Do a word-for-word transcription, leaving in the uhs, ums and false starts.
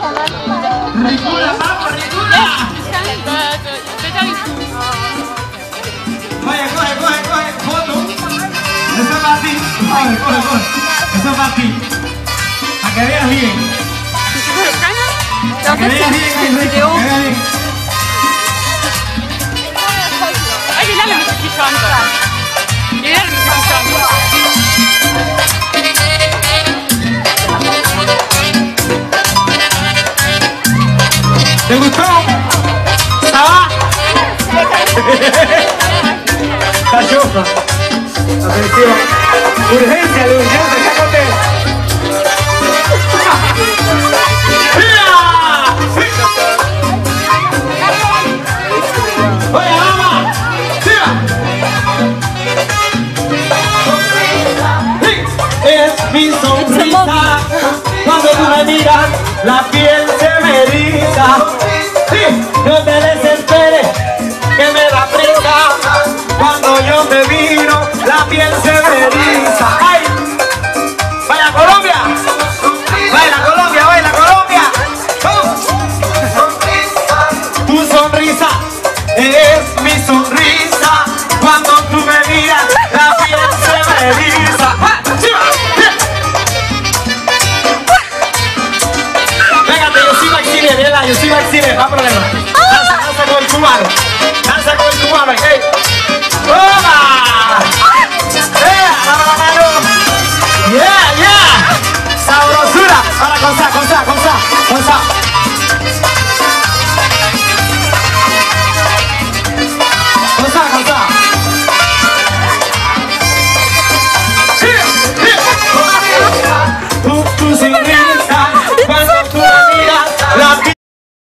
Ricula, vamos, Ricula. Coge, coge, coge, coge, foto. Eso es para ti. Coge, coge, coge. Eso es para ti. Para que veas bien. Para que veas bien, Enrique. Para que veas bien. Ay, il a le mec qui chante. Il a le mec qui chante. ¿Te gustó? ¿Estaba? Está chofa. Atención. Urgencia, de urgencia, sácate. Oye, vamos. Es mi sonrisa. Cuando tú me miras, la piel se me eriza. Sí, no te desesperes, que me da prisa. Cuando yo te miro, la piel se me eriza. ¡Ay! ¡Vaya Colombia! ¡Baila Colombia, baila Colombia! ¡Vamos! Tu sonrisa es mi sonrisa. Cuando tú me miras, la piel se me eriza. Yo soy Maxine, no hay problema. Danza, danza con el cubano. Danza con el cubano. Hey. ¡Toma! ¡Eh! ¡Dame la mano! ¡Yeah, yeah! ¡Sabrosura! Ahora con sa, con sa, con sa.